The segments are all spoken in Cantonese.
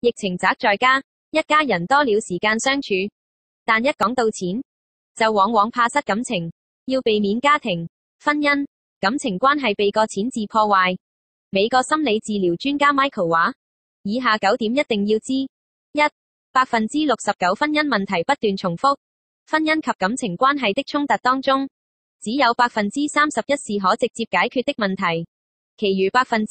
疫情宅在家，一家人多了時間相處，但一講到錢，就往往怕失感情，要避免家庭、婚姻、感情關係被個錢字破壞。美國心理治療專家 Michael 話，以下9點一定要知。1. 69%婚姻問題不斷重複，婚姻及感情關係的衝突當中，只有31%是可直接解決的問題，其餘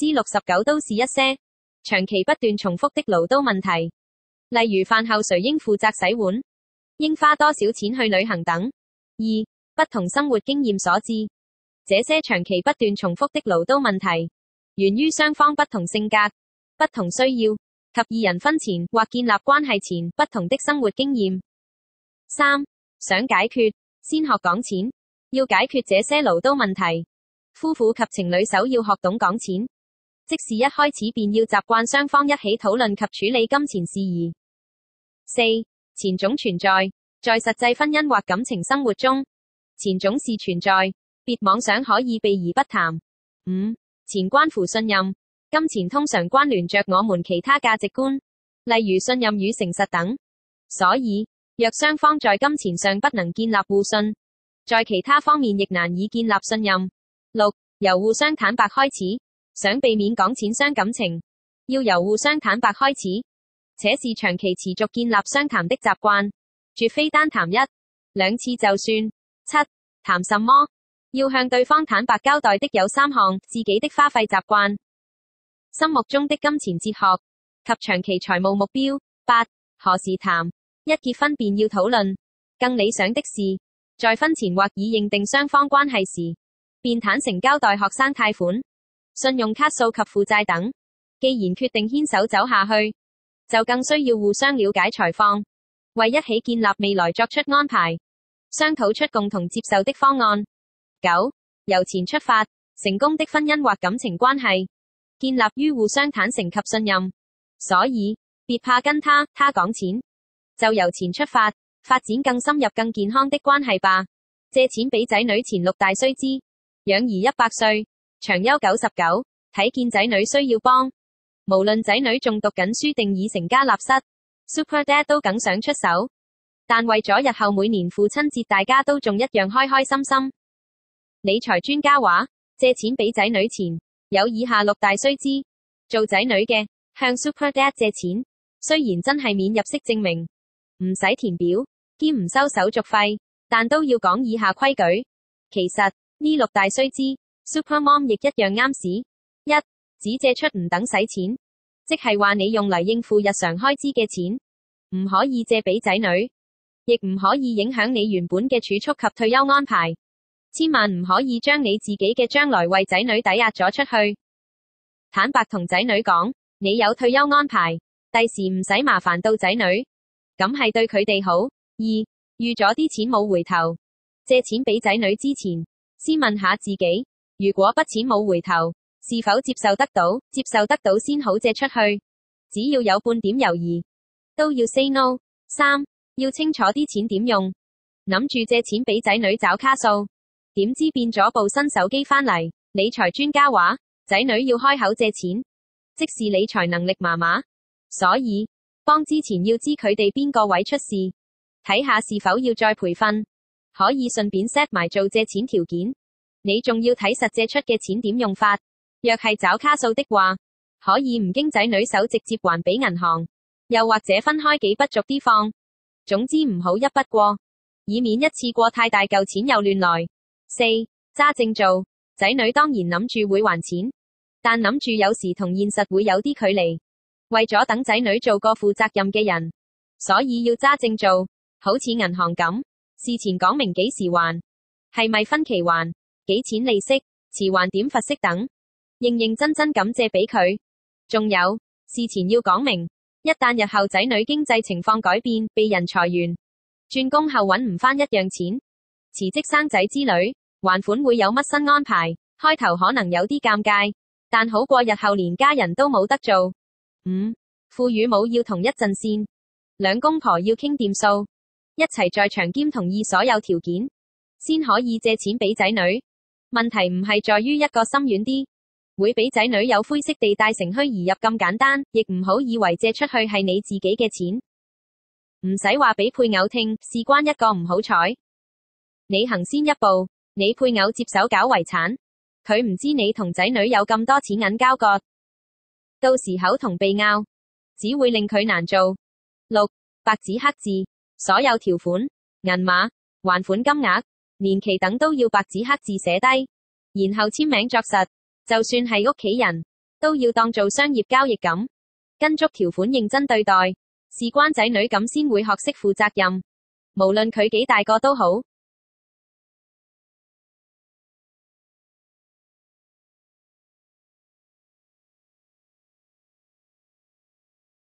69%都是一些長期不斷重複的嘮叨問題，例如飯後誰應負責洗碗，應花多少錢去旅行等。2. 不同生活經驗所致，這些長期不斷重複的嘮叨問題，源於雙方不同性格、不同需要及二人婚前或建立關係前不同的生活經驗。3. 想解決，先學講錢，要解決這些嘮叨問題，夫婦及情侶首要學懂講錢，即是一開始便要習慣雙方一起討論及處理金錢事宜。4. 錢總存在，在實際婚姻或感情生活中，錢總是存在，別妄想可以避而不談。5. 錢關乎信任，金錢通常關聯着我們其他價值觀，例如信任與誠實等。所以，若雙方在金錢上不能建立互信，在其他方面亦難以建立信任。6. 由互相坦白開始，想避免講錢傷感情，要由互相坦白開始，且是長期持續建立相談的習慣，絕非單談1、2次就算。7. 談什麼？要向對方坦白交代的有3項：自己的花費習慣、心目中的金錢哲學及長期財務目標。8. 何時談？一結婚便要討論。更理想的是，在婚前或已認定雙方關係時，便坦誠交代學生貸款、信用卡數及負債等。既然決定牽手走下去，就更需要互相了解財況，為一起建立未來作出安排，商討出共同接受的方案。9. 由錢出發，成功的婚姻或感情關係，建立於互相坦誠及信任。所以，別怕跟他講錢，就由錢出發，發展更深入更健康的關係吧。借錢俾仔女前6大須知：養兒100歲，長憂99，睇見仔女需要幫。無論仔女仲讀緊書定已成家立室， Super Dad 都梗想出手。但為咗日後每年父親節大家都仲一樣開開心心。理財專家話，借錢俾仔女前，有以下6大須知。做仔女嘅，向 Super Dad 借錢，雖然真係免入息證明，唔使填表，兼唔收手續費，但都要講以下規矩。其實，呢6大須知 ，Super Mom 亦一樣啱使。1. 只借出唔等使錢，即係話你用嚟應付日常開支嘅錢，唔可以借俾仔女，亦唔可以影響你原本嘅儲蓄及退休安排。千萬唔可以將你自己嘅將來為仔女抵押咗出去。坦白同仔女講，你有退休安排，第時唔使麻煩到仔女，咁係對佢哋好。2. 預咗啲錢冇回頭，借錢俾仔女之前，先問下自己，如果筆錢冇回頭，是否接受得到？接受得到先好借出去。只要有半點猶豫，都要 say no。3. 要清楚啲錢點用，諗住借錢俾仔女找卡數，點知變咗部新手機返嚟。理財專家話，仔女要開口借錢，即是理財能力麻麻，所以幫之前要知佢哋邊個位出事，睇下是否要再培訓，可以順便 set 埋做借錢條件。你仲要睇實借出嘅錢點用法，若係找卡數的話，可以唔經仔女手直接還俾銀行，又或者分開幾筆逐啲放。總之唔好一筆過，以免一次過太大嚿錢又亂來。4. 揸正做，仔女當然諗住會還錢，但諗住有時同現實會有啲距離。為咗等仔女做個負責任嘅人，所以要揸正做，好似銀行咁，事前講明幾時還，係咪分期還，幾錢利息，遲還點罰息等，認認真真咁借俾佢。仲有，事前要講明，一旦日後仔女經濟情況改變，被人裁員，轉工後揾唔返一樣錢，辭職生仔之類，還款會有乜新安排？開頭可能有啲尷尬，但好過日後連家人都冇得做。5. 父與母要同一陣線，兩公婆要傾掂數，一齊在場兼同意所有條件，先可以借錢俾仔女。問題唔係在於一個心軟啲， 會俾仔女有灰色地帶乘虛而入咁簡單，亦唔好以為借出去係你自己嘅錢。唔使話俾配偶聽，事關一個唔好彩。你行先一步，你配偶接手搞遺產，佢唔知你同仔女有咁多錢銀交割，到時口同鼻拗，只會令佢難做。6. 白紙黑字，所有條款、銀碼、還款金額、年期等都要白紙黑字寫低，然後簽名作實。就算係屋企人，都要當做商業交易咁，跟足條款認真對待，事關仔女咁先會學識負責任。無論佢幾大個都好。